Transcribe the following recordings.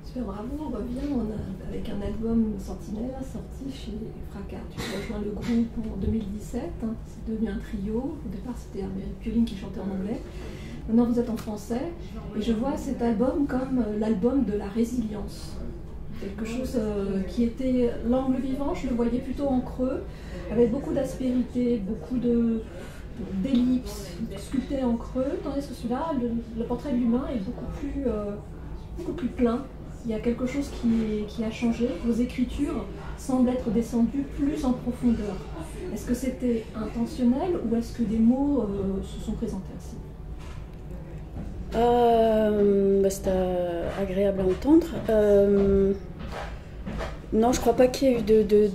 Super Bravo, on revient avec un album Sentinelle sorti chez Fracas. Tu as rejoint le groupe en 2017, hein, c'est devenu un trio. Au départ, c'était Amérique Pioline qui chantait en anglais. Maintenant, vous êtes en français. Et je vois cet album comme l'album de la résilience. Quelque chose qui était l'angle vivant, je le voyais plutôt en creux, avec beaucoup d'aspérité, beaucoup d'ellipses, sculptées en creux, tandis que celui-là, le portrait de l'humain est beaucoup plus plein. Il y a quelque chose qui a changé. Vos écritures semblent être descendues plus en profondeur. Est-ce que c'était intentionnel ou est-ce que des mots se sont présentés ainsi? C'était agréable à entendre. Non, je crois pas qu'il y ait eu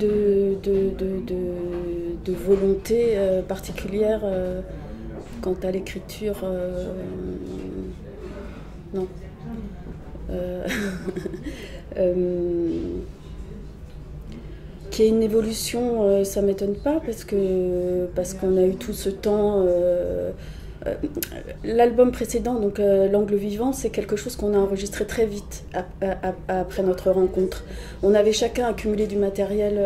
de volonté particulière quant à l'écriture. Non. Qu'il y ait une évolution, ça m'étonne pas parce qu'on a eu tout ce temps. L'album précédent, donc L'Angle Vivant, c'est quelque chose qu'on a enregistré très vite après notre rencontre. On avait chacun accumulé du matériel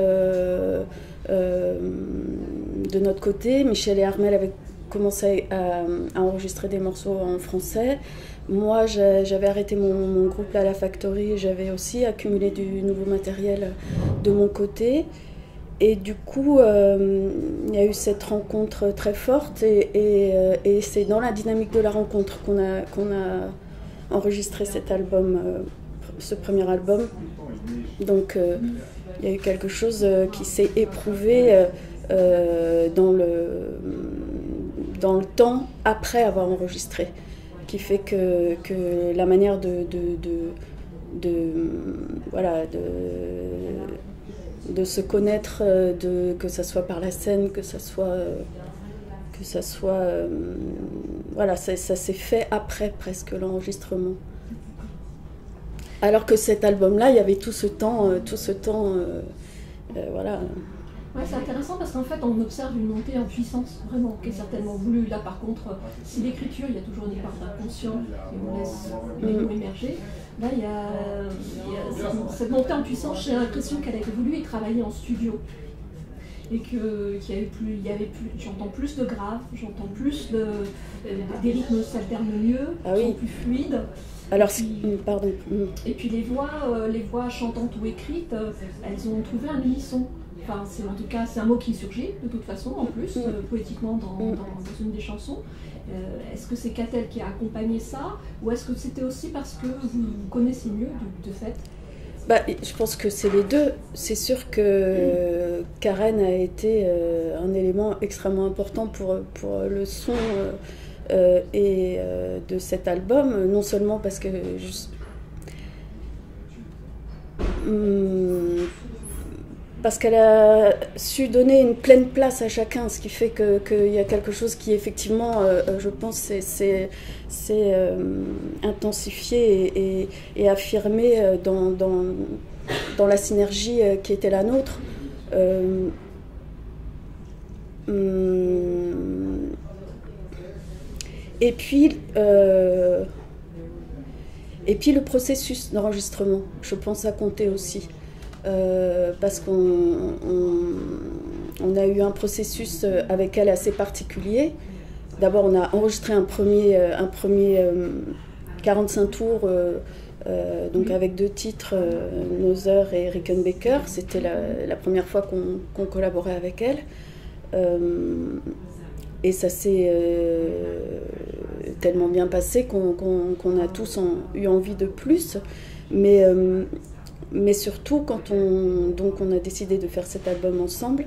de notre côté. Michel et Armel avaient commencé à enregistrer des morceaux en français. Moi, j'avais arrêté mon groupe là, à la Factory, j'avais aussi accumulé du nouveau matériel de mon côté. Et du coup, il y a eu cette rencontre très forte et c'est dans la dynamique de la rencontre qu'on a enregistré cet album, ce premier album. Donc, il y a eu quelque chose qui s'est éprouvé dans le temps après avoir enregistré, qui fait que la manière de se connaître, que ça soit par la scène, que ça soit voilà, ça s'est fait après presque l'enregistrement. Alors que cet album-là, il y avait tout ce temps, voilà. Ouais, c'est intéressant parce qu'en fait, on observe une montée en puissance, vraiment, qui est certainement voulue. Là, par contre, si l'écriture, il y a toujours une part d'inconscient et on laisse les mots émerger. Là, il y a cette montée en puissance, j'ai l'impression qu'elle a été voulue et travaillée en studio. Et qu'il y avait plus, j'entends plus de graves, j'entends plus des rythmes s'alternent mieux, sont plus fluides. Alors, pardon. Et puis les voix chantantes ou écrites, elles ont trouvé un unisson. Enfin, en tout cas, c'est un mot qui surgit de toute façon, en plus, poétiquement dans une des chansons. Est-ce que c'est Catel qui a accompagné ça, ou est-ce que c'était aussi parce que vous connaissez mieux de fait? Je pense que c'est les deux. C'est sûr que Karen a été un élément extrêmement important pour le son de cet album, non seulement parce que parce qu'elle a su donner une pleine place à chacun, ce qui fait qu'il y a quelque chose qui effectivement, je pense, c'est intensifié et affirmé dans la synergie qui était la nôtre. Et puis le processus d'enregistrement, je pense, a compté aussi. Parce qu'on a eu un processus avec elle assez particulier. D'abord, on a enregistré un premier 45 tours, donc avec 2 titres, Nother et Rickenbacker. C'était la première fois qu'on collaborait avec elle. Et ça s'est tellement bien passé qu'on a tous eu envie de plus. Mais surtout, quand on a décidé de faire cet album ensemble,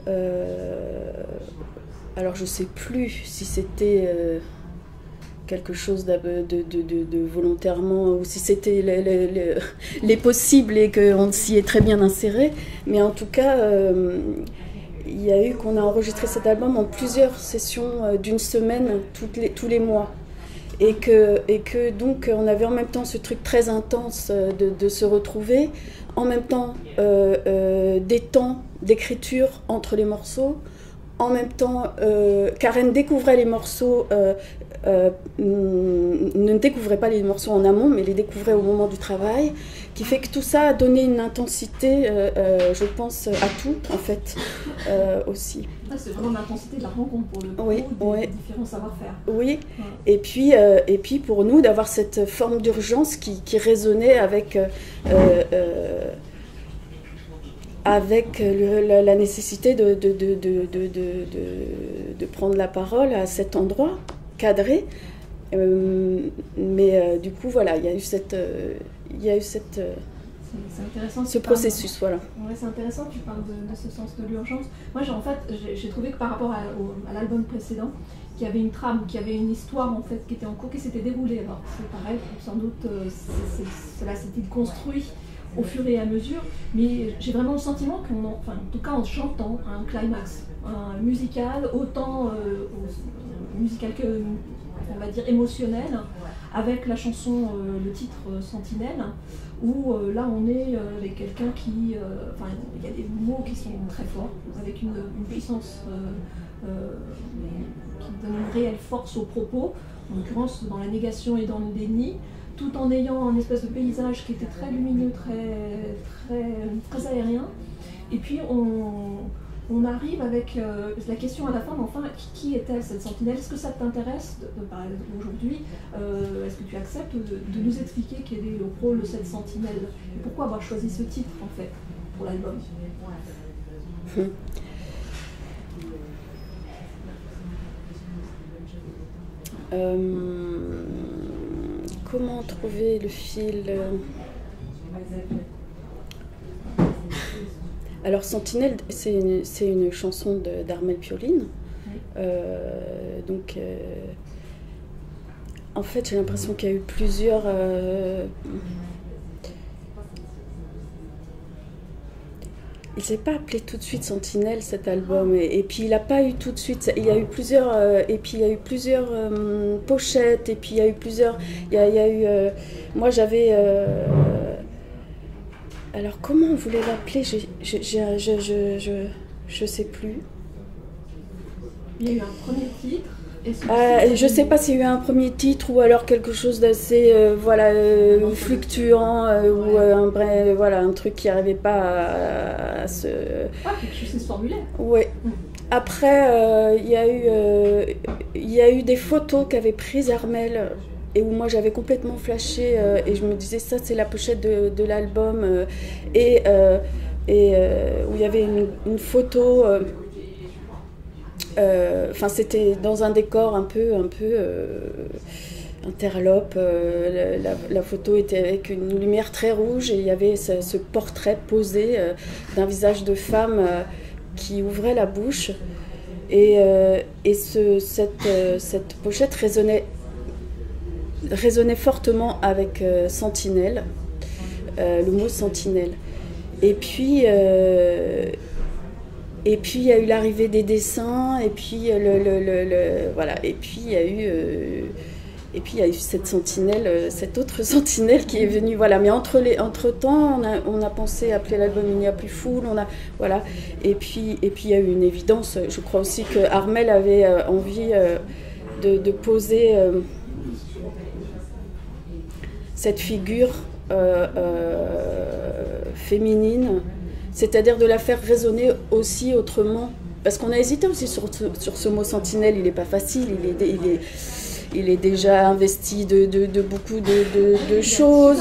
alors je ne sais plus si c'était quelque chose de volontairement ou si c'était les possibles et qu'on s'y est très bien inséré, mais en tout cas, il y a eu qu'on a enregistré cet album en plusieurs sessions d'une semaine tous les mois. Et que donc on avait en même temps ce truc très intense de se retrouver, en même temps des temps d'écriture entre les morceaux, en même temps Karen découvrait les morceaux ne découvrait pas les morceaux en amont, mais les découvrait au moment du travail, qui fait que tout ça a donné une intensité, je pense, à tout, en fait, aussi. Ah, c'est vraiment l'intensité de la rencontre pour le coup, Oui, des différents savoir-faire. Oui, ouais. Et puis pour nous, d'avoir cette forme d'urgence qui résonnait avec la nécessité de prendre la parole à cet endroit cadré. Du coup, voilà, il y a eu ce processus. Voilà. Ouais, c'est intéressant que tu parles de ce sens de l'urgence. Moi, j'ai trouvé que par rapport à l'album précédent, qu'il y avait une trame, qu'il y avait une histoire en fait qui était en cours, qui s'était déroulée. Alors, c'est pareil, sans doute, cela s'était construit au fur et à mesure, mais j'ai vraiment le sentiment en tout cas en chantant un climax, un musical, autant musical que, on va dire, émotionnel, avec la chanson, le titre Sentinelle, où là on est avec quelqu'un qui, il y a des mots qui sont très forts, avec une puissance qui donne une réelle force aux propos, en l'occurrence dans la négation et dans le déni, tout en ayant un espèce de paysage qui était très lumineux, très aérien. Et puis on arrive avec la question à la fin, mais enfin, qui est-elle cette sentinelle? Est-ce que ça t'intéresse aujourd'hui? Est-ce que tu acceptes de nous expliquer quel est le rôle de cette sentinelle? Et pourquoi avoir choisi ce titre, en fait, pour l'album? Comment trouver le fil? Alors Sentinelle, c'est une chanson d'Armel Pioline. En fait, j'ai l'impression qu'il y a eu plusieurs... Il ne s'est pas appelé tout de suite Sentinelle, cet album, et puis il n'a pas eu tout de suite. Il y a eu plusieurs, pochettes, et puis il y a eu plusieurs. Moi, j'avais. Alors, comment on voulait l'appeler? Je sais plus. Il y a eu un premier titre. Je ne sais pas s'il y a eu un premier titre ou alors quelque chose d'assez fluctuant ou un truc qui n'arrivait pas à se... quelque chose qui se formulait. Oui. Après, il y a eu des photos qu'avait prises Armel et où moi j'avais complètement flashé et je me disais ça c'est la pochette de l'album où il y avait une photo... c'était dans un décor un peu interlope. La photo était avec une lumière très rouge et il y avait ce portrait posé d'un visage de femme qui ouvrait la bouche. Et cette pochette résonnait fortement avec Sentinelle, le mot Sentinelle. Et puis il y a eu l'arrivée des dessins, et puis voilà, et puis il y a eu cette sentinelle, cette autre sentinelle qui est venue, voilà. Mais entre-temps, on a pensé appeler l'album Il n'y a plus foule, voilà. Et puis il y a eu une évidence. Je crois aussi que Armel avait envie de poser cette figure féminine. C'est-à-dire de la faire résonner aussi autrement. Parce qu'on a hésité aussi sur ce mot sentinelle, il n'est pas facile, il est déjà investi de beaucoup de choses.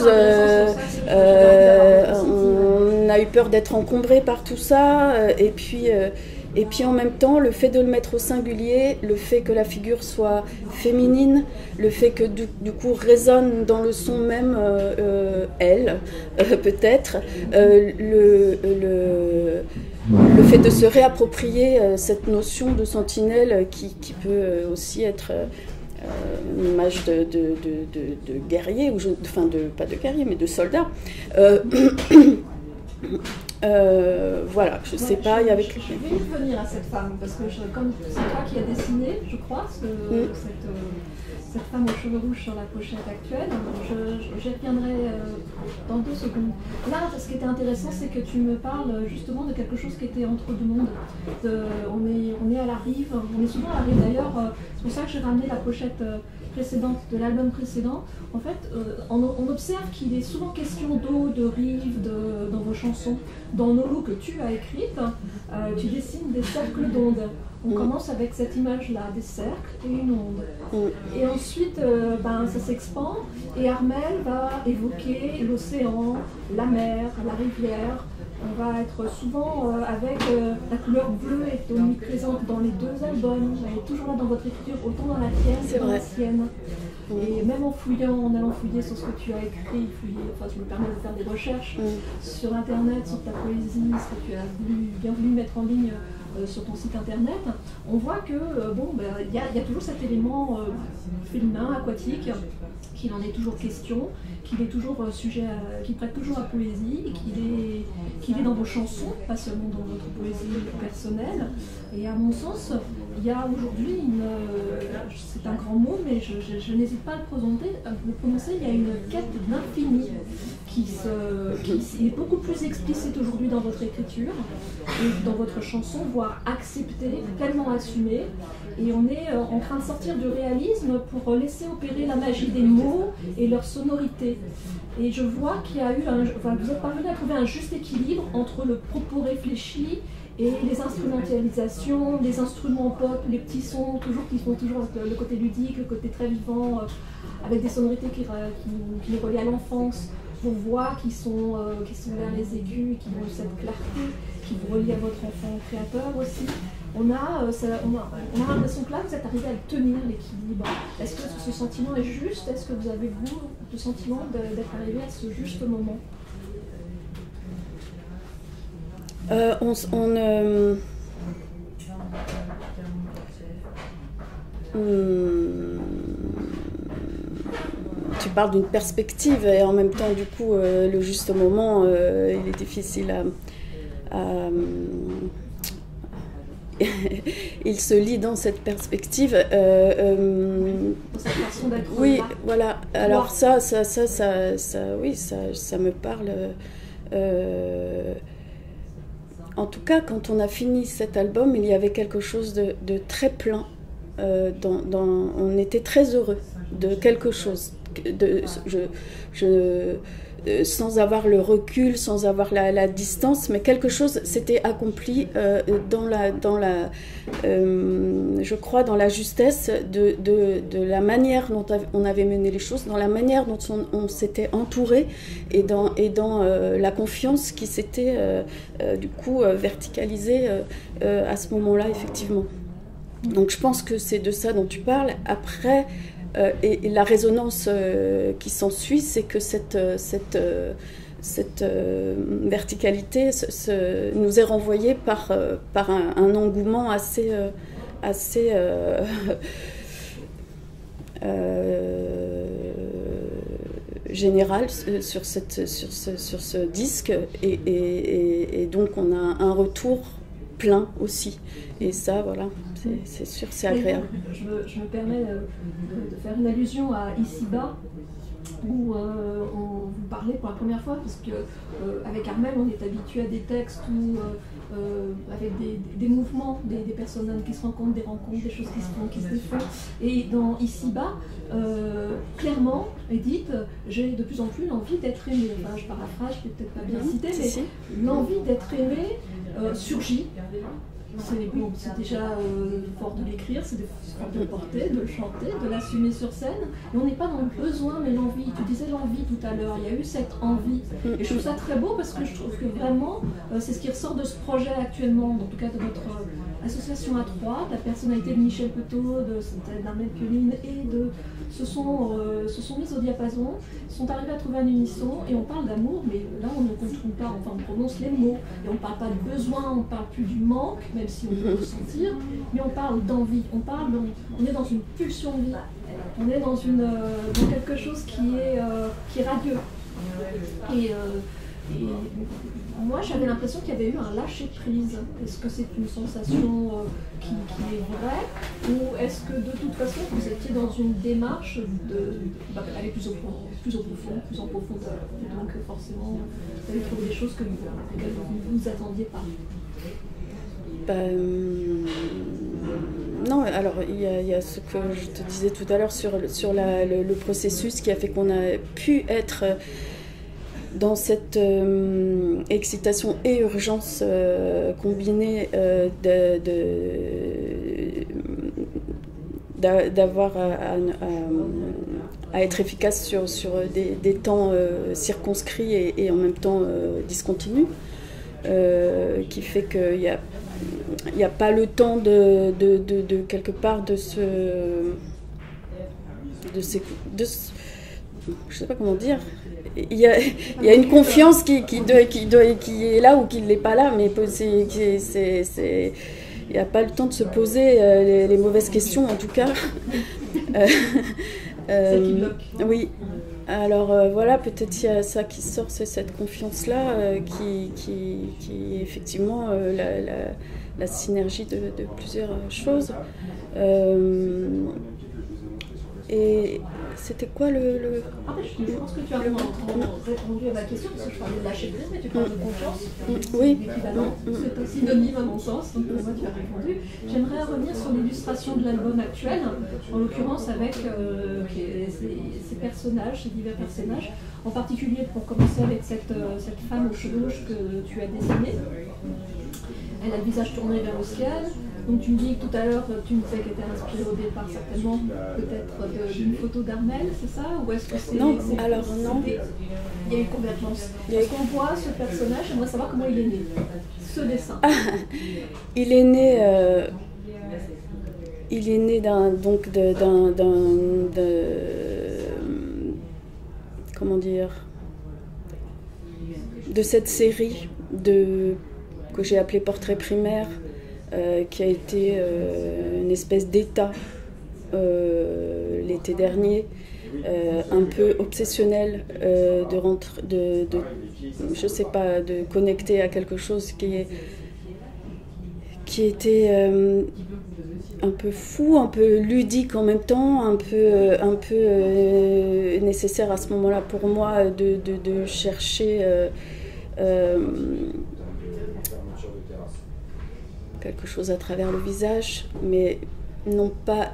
On a eu peur d'être encombré par tout ça. Et puis en même temps, le fait de le mettre au singulier, le fait que la figure soit féminine, le fait que du coup résonne dans le son même elle, peut-être, le fait de se réapproprier cette notion de sentinelle qui peut aussi être une image de guerrier, pas de guerrier, mais de soldat. Voilà, je sais pas, il y avait... Je vais revenir à cette femme, parce que comme c'est toi qui as dessiné, je crois, cette femme aux cheveux rouges sur la pochette actuelle, j'y reviendrai dans 2 secondes. Là, ce qui était intéressant, c'est que tu me parles justement de quelque chose qui était entre deux mondes. On est à la rive, on est souvent à la rive d'ailleurs, c'est pour ça que j'ai ramené la pochette précédente, de l'album précédent, en fait, on observe qu'il est souvent question d'eau, de rive, dans vos chansons. Dans Nolo que tu as écrite, tu dessines des cercles d'ondes. On commence avec cette image-là, des cercles et une onde. Et ensuite, ça s'expand et Armelle va évoquer l'océan, la mer, la rivière. On va être souvent avec la couleur bleue est omniprésente dans les deux albums. Elle est toujours là dans votre écriture, autant dans la tienne que dans la sienne. Et même en allant fouiller sur ce que tu as écrit, je me permets de faire des recherches sur Internet, sur ta poésie, ce que tu as bien voulu mettre en ligne sur ton site Internet, on voit que il y a toujours cet élément féminin, aquatique, qu'il en est toujours question, qu'il est toujours qu'il prête toujours à poésie, qu'il est dans vos chansons, pas seulement dans votre poésie personnelle. Et à mon sens, il y a aujourd'hui c'est un grand mot, mais je n'hésite pas à le prononcer, il y a une quête d'infini qui est beaucoup plus explicite aujourd'hui dans votre écriture et dans votre chanson, voire acceptée, pleinement assumée. Et on est en train de sortir du réalisme pour laisser opérer la magie des mots et leur sonorité. Et je vois qu'il y a eu vous êtes parvenu à trouver un juste équilibre entre le propos réfléchi et les instrumentalisations, les instruments pop, les petits sons qui font toujours le côté ludique, le côté très vivant, avec des sonorités qui les relient à l'enfance, vos voix qui sont vers les aigus, qui ont cette clarté, qui vous relient à votre enfant créateur aussi. On a l'impression que là, vous êtes arrivé à tenir l'équilibre. Est-ce que ce sentiment est juste? Est-ce que vous avez, vous, le sentiment d'être arrivé à ce juste moment? Tu parles d'une perspective et en même temps, du coup, le juste moment, il est difficile à il se lit dans cette perspective. Oui, voilà. Alors ça me parle. En tout cas, quand on a fini cet album, il y avait quelque chose de très plein. On était très heureux de quelque chose. Sans avoir le recul, sans avoir la distance, mais quelque chose s'était accompli je crois, dans la justesse de la manière dont on avait mené les choses, dans la manière dont on s'était entouré et dans la confiance qui s'était du coup verticalisée à ce moment-là, effectivement. Donc je pense que c'est de ça dont tu parles. Après, et la résonance qui s'ensuit, c'est que cette verticalité nous est renvoyée par un engouement assez général sur ce disque, et donc on a un retour plein aussi, et ça, voilà, c'est sûr, c'est agréable. Je me permets de faire une allusion à Ici-bas, où on vous parlait pour la première fois, parce que avec Armelle, on est habitué à des textes où avec des mouvements, des personnes qui se rencontrent, des rencontres, des choses qui se défont. Et dans Ici-bas, clairement, Edith, j'ai de plus en plus l'envie d'être aimée. Enfin, je paraphrase, je ne vais peut-être pas bien citer, mais l'envie d'être aimée surgit. C'est déjà fort de l'écrire, c'est fort de le porter, de le chanter, de l'assumer sur scène. Et on n'est pas dans le besoin, mais l'envie. Tu disais l'envie tout à l'heure, il y a eu cette envie. Et je trouve ça très beau parce que je trouve que vraiment, c'est ce qui ressort de ce projet actuellement, en tout cas de notre association A3, de la personnalité de Michel Petot, d'Armelle Pioline, et se sont mis au diapason, sont arrivés à trouver un unisson, et on parle d'amour, mais là on ne contrôle pas, enfin on prononce les mots, et on ne parle pas de besoin, on ne parle plus du manque, même si on peut le sentir, mais on parle d'envie, on est dans une pulsion de vie, on est dans quelque chose qui est radieux. Et moi, j'avais l'impression qu'il y avait eu un lâcher-prise. Est-ce que c'est une sensation qui est vraie, ou est-ce que de toute façon, vous étiez dans une démarche d'aller plus en profondeur, et donc forcément, vous avez trouvé des choses auxquelles vous ne vous attendiez pas? Non, alors il y a ce que je te disais tout à l'heure sur le processus qui a fait qu'on a pu être dans cette excitation et urgence combinée d'avoir à être efficace sur des temps circonscrits et en même temps discontinus, qui fait qu'il n'y a pas le temps de quelque part je sais pas comment dire. Il y a une confiance qui est là ou qui n'est pas là, mais il n'y a pas le temps de se poser les mauvaises questions, en tout cas. Oui. Alors voilà, peut-être il y a ça qui sort, c'est cette confiance-là qui est effectivement la synergie de plusieurs choses. Et c'était quoi le... Je pense que tu as répondu à ma question, parce que je parlais de lâcher prise, mais tu parles de confiance. Oui. C'est un synonyme à mon sens, donc moi tu as répondu. J'aimerais revenir sur l'illustration de l'album actuel, en l'occurrence avec ces personnages, ces divers personnages, en particulier pour commencer avec cette femme aux cheveux rouges que tu as dessinée. Elle a le visage tourné vers le ciel. Donc tu me dis tout à l'heure, tu me disais qu'elle était inspirée au départ certainement peut-être d'une photo d'Armel, c'est ça? Ou est-ce que c'est... Non, alors non. Il y a eu une convergence. Est-ce qu'on voit ce personnage? J'aimerais savoir comment il est né, ce dessin. Il est né comment dire, de cette série que j'ai appelée Portrait primaire, qui a été une espèce d'état l'été dernier, un peu obsessionnel, je sais pas, de connecter à quelque chose qui était un peu fou, un peu ludique en même temps, un peu nécessaire à ce moment-là pour moi de chercher quelque chose à travers le visage, mais non pas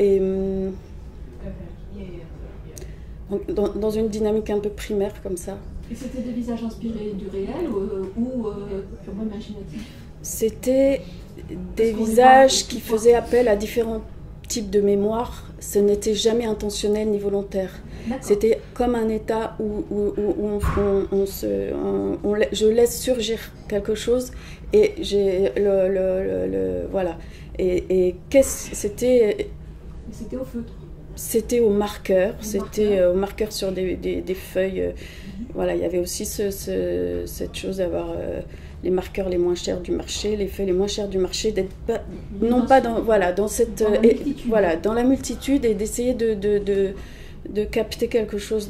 dans une dynamique un peu primaire comme ça. Et c'était des visages inspirés du réel ou purement imaginatifs? C'était des visages qui faisaient appel à différents types de mémoire. Ce n'était jamais intentionnel ni volontaire. C'était comme un état où je laisse surgir quelque chose et j'ai voilà. Et c'était au feutre. C'était au marqueur. C'était au marqueur sur des feuilles. Voilà, il y avait aussi cette chose d'avoir les marqueurs les moins chers du marché, les feuilles les moins chères du marché, d'être non pas dans dans la multitude et d'essayer de capter quelque chose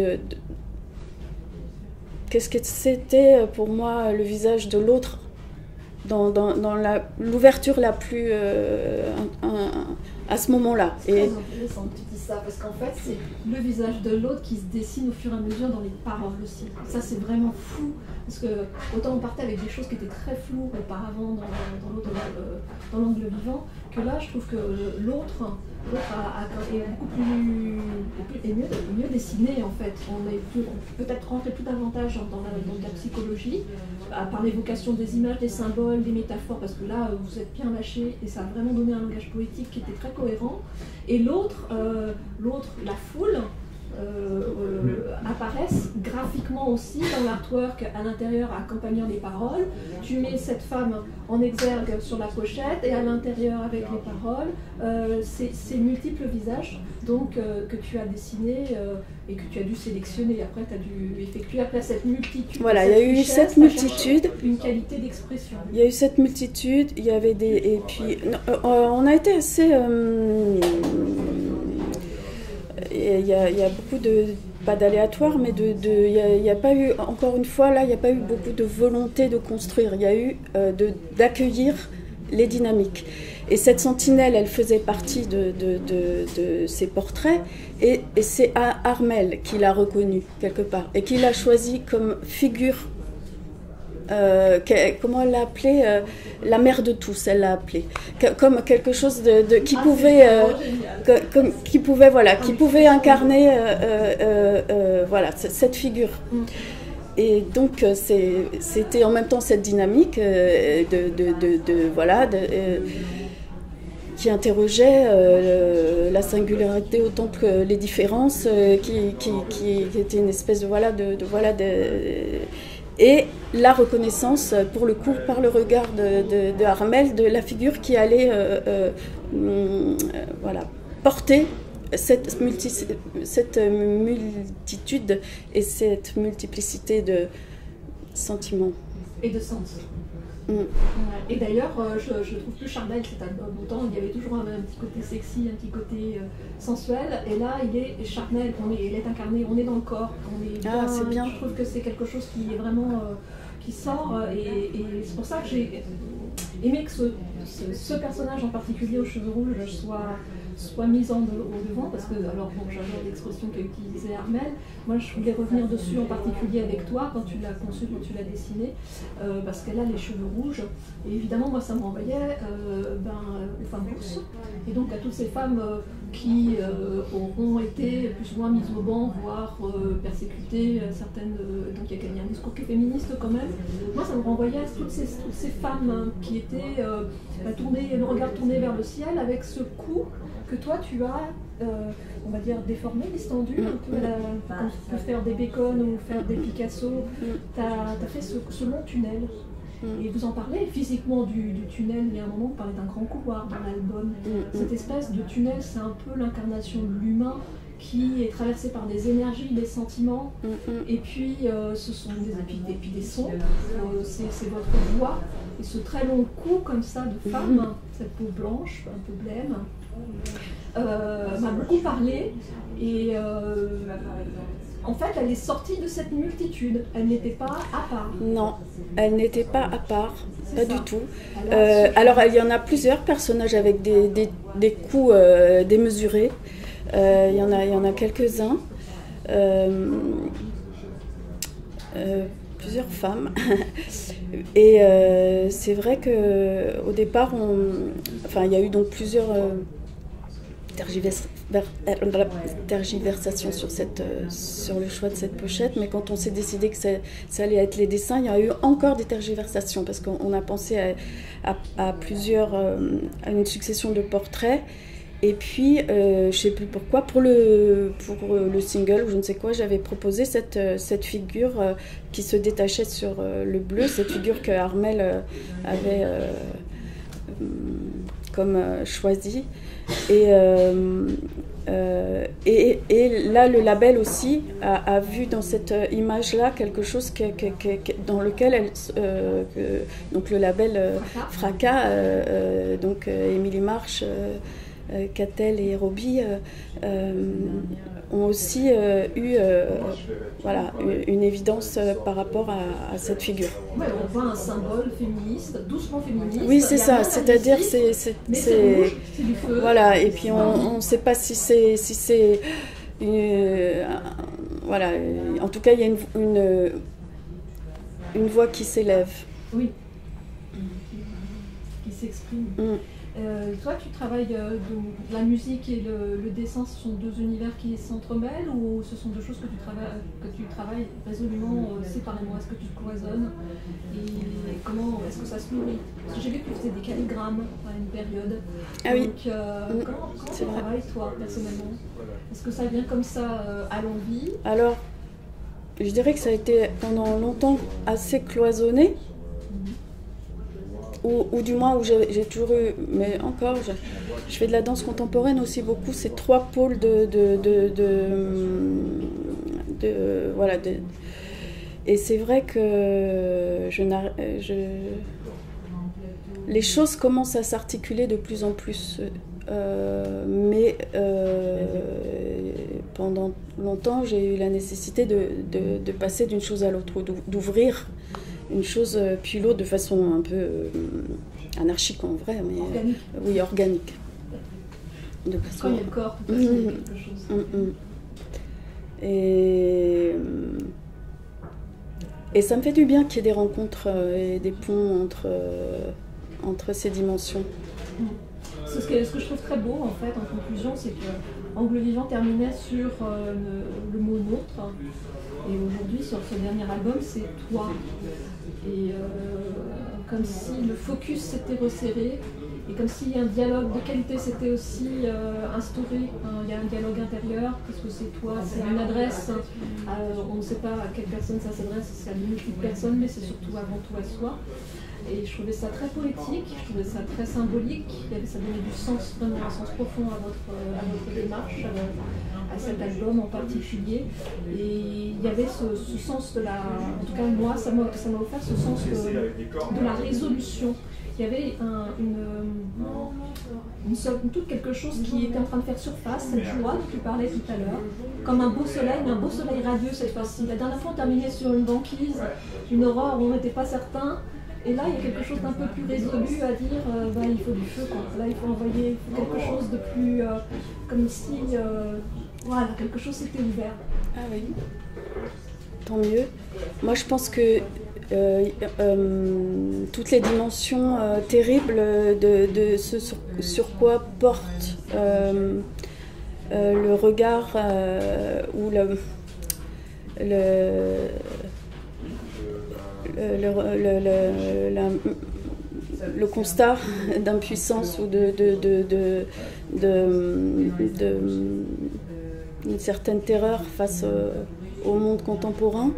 qu'est-ce que c'était pour moi le visage de l'autre dans l'ouverture la plus à ce moment-là. C'est très intéressant que tu dis ça, parce qu'en fait, c'est le visage de l'autre qui se dessine au fur et à mesure dans les paroles aussi. Ça, c'est vraiment fou, parce que autant on partait avec des choses qui étaient très floues auparavant dans l'angle vivant, que là, je trouve que l'autre est beaucoup plus mieux dessiné, en fait. On peut peut-être rentrer plus davantage dans la psychologie, par l'évocation des images, des symboles, des métaphores, parce que là, vous êtes bien lâché, et ça a vraiment donné un langage poétique qui était très cohérent. Et l'autre, la foule, apparaissent graphiquement aussi dans l'artwork à l'intérieur accompagnant les paroles. Tu mets cette femme en exergue sur la pochette et à l'intérieur avec les paroles, ces multiples visages donc, que tu as dessinés et que tu as dû sélectionner. Après, tu as dû effectuer après cette multitude. Voilà, il y a eu cette multitude. Une qualité d'expression. Il y a eu cette multitude, il y avait et puis on a été assez... Il y a beaucoup pas d'aléatoire, mais il n'y a pas eu, encore une fois, là, il n'y a pas eu beaucoup de volonté de construire. Il y a eu d'accueillir les dynamiques. Et cette sentinelle, elle faisait partie de ces portraits, et c'est Armel qui l'a reconnue quelque part, et qui l'a choisie comme figure comment elle l'a appelée, la mère de tous, elle l'a appelée, comme quelque chose qui pouvait incarner voilà, cette figure. Et donc c'était en même temps cette dynamique qui interrogeait la singularité autant que les différences, qui était une espèce et la reconnaissance, pour le coup, par le regard de Armelle, de la figure qui allait porter cette multitude et cette multiplicité de sentiments. Et de sens. Et d'ailleurs, je trouve plus charnel cet album. Autant il y avait toujours un petit côté sexy, un petit côté sensuel, et là il est charnel, il est incarné, on est dans le corps, c'est bien. Je trouve que c'est quelque chose qui est vraiment qui sort, et c'est pour ça que j'ai aimé que ce personnage en particulier aux cheveux rouges soit mise au devant, parce que, alors bon, j'adore l'expression qu'a utilisée Armelle. Moi je voulais revenir dessus en particulier avec toi quand tu l'as conçu, quand tu l'as dessiné, parce qu'elle a les cheveux rouges, et évidemment moi ça me renvoyait aux femmes rousses, et donc à toutes ces femmes qui auront été plus ou moins mises au banc, voire persécutées, certaines, donc il y a un discours qui est féministe quand même. Moi ça me renvoyait à toutes ces femmes qui étaient le regard tourné vers le ciel, avec ce cou que toi tu as, on va dire, déformé, distendu, un peu comme on peut faire des Bacon ou faire des Picasso. Tu as fait ce long tunnel. Et vous en parlez physiquement du tunnel, il y a un moment vous parlez d'un grand couloir dans l'album. Cette espèce de tunnel, c'est un peu l'incarnation de l'humain qui est traversé par des énergies, des sentiments, et puis ce sont des sons, c'est votre voix, et ce très long cou comme ça de femme, cette peau blanche, un peu blême, m'a beaucoup parlé, et en fait elle est sortie de cette multitude, elle n'était pas à part. Non, elle n'était pas à part, pas du tout. Alors il y en a plusieurs personnages avec des coups démesurés. Il y en a quelques-uns, plusieurs femmes, et c'est vrai qu'au départ, il y a eu donc plusieurs tergiversations sur le choix de cette pochette, mais quand on s'est décidé que ça allait être les dessins, il y a eu encore des tergiversations, parce qu'on a pensé à une succession de portraits. Et puis, je ne sais plus pourquoi, pour le single ou je ne sais quoi, j'avais proposé cette figure qui se détachait sur le bleu, cette figure que Armelle avait comme choisie. Et là, le label aussi a vu dans cette image-là quelque chose dans lequel donc le label Fracas, donc Émilie Marche, Catel et Roby ont aussi eu une évidence par rapport à cette figure. Ouais, on voit un symbole féministe, doucement féministe. Oui, c'est ça, c'est-à-dire c'est du feu. Voilà, et puis on ne sait pas si c'est voilà, en tout cas il y a une voix qui s'élève. Oui, qui s'exprime. Toi, tu travailles la musique et le dessin, ce sont deux univers qui s'entremêlent, ou ce sont deux choses que tu travailles résolument séparément? Est-ce que tu te cloisonnes, et comment est-ce que ça se nourrit? Parce que j'ai vu que tu faisais des calligrammes à une période. Ah oui. Donc, comment tu travailles, toi, personnellement? Est-ce que ça vient comme ça à l'envie? Alors, je dirais que ça a été pendant longtemps assez cloisonné. Ou du moins où j'ai toujours eu, mais encore, je fais de la danse contemporaine aussi beaucoup, c'est trois pôles et c'est vrai que les choses commencent à s'articuler de plus en plus, mais pendant longtemps j'ai eu la nécessité de passer d'une chose à l'autre, d'ouvrir une chose puis l'autre de façon un peu anarchique en vrai, mais organique. Oui, organique. De façon... Quand il y a le corps, tout à fait, quelque chose. Et Et ça me fait du bien qu'il y ait des rencontres et des ponts entre ces dimensions. Ce que je trouve très beau en fait en conclusion, c'est que Angle Vivant terminait sur le mot nôtre, et aujourd'hui sur ce dernier album c'est toi, et comme si le focus s'était resserré et comme si un dialogue de qualité s'était aussi instauré. Il y a un dialogue intérieur parce que c'est toi, c'est une adresse, on ne sait pas à quelle personne ça s'adresse, c'est à une multitude de personnes, mais c'est surtout avant tout à soi. Et je trouvais ça très poétique, je trouvais ça très symbolique, ça donnait du sens, vraiment un sens profond à votre démarche, à cet album en particulier. Et il y avait ce sens de la... En tout cas moi, ça m'a offert ce sens de la résolution. Il y avait quelque chose qui était en train de faire surface, cette joie dont tu parlais tout à l'heure, comme un beau soleil, mais un beau soleil radieux cette fois-ci. La dernière fois on terminait sur une banquise, une aurore où on n'était pas certain. Et là, il y a quelque chose d'un peu plus résolu à dire, il faut du feu, quoi. Là, il faut envoyer quelque chose de plus, comme si, voilà, quelque chose s'était ouvert. Ah oui, tant mieux. Moi, je pense que toutes les dimensions terribles de ce sur quoi porte le regard ou le constat d'impuissance ou d'une certaine terreur face au monde contemporain,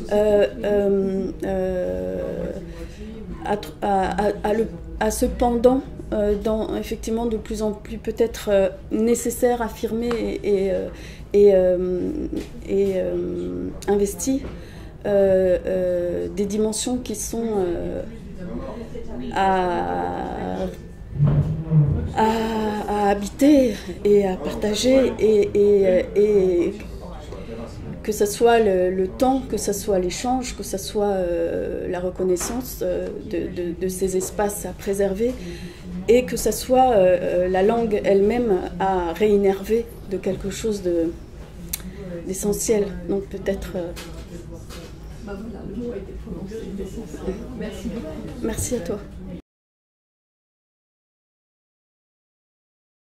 à ce pendant effectivement de plus en plus peut-être nécessaire, affirmé et investi. Des dimensions qui sont à habiter et à partager, et que ce soit le temps, que ce soit l'échange, que ce soit la reconnaissance de ces espaces à préserver, et que ce soit la langue elle-même à réinnerver de quelque chose d'essentiel. Donc peut-être... Voilà, le mot a été prononcé, l'essentiel. Merci beaucoup. Merci à toi.